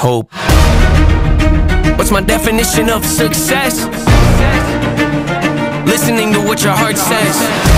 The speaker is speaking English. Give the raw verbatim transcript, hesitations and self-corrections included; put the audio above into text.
hope. What's my definition of success? Listening to what your heart says.